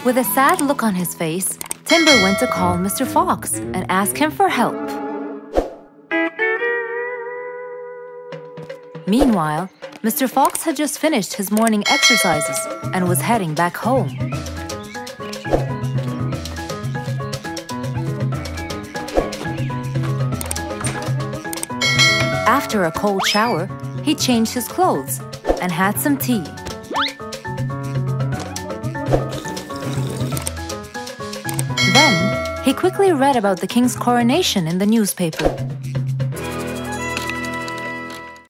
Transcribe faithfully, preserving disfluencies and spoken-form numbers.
With a sad look on his face, Timber went to call Mister Fox and ask him for help. Meanwhile, Mister Fox had just finished his morning exercises and was heading back home. After a cold shower, he changed his clothes and had some tea. Then, he quickly read about the king's coronation in the newspaper.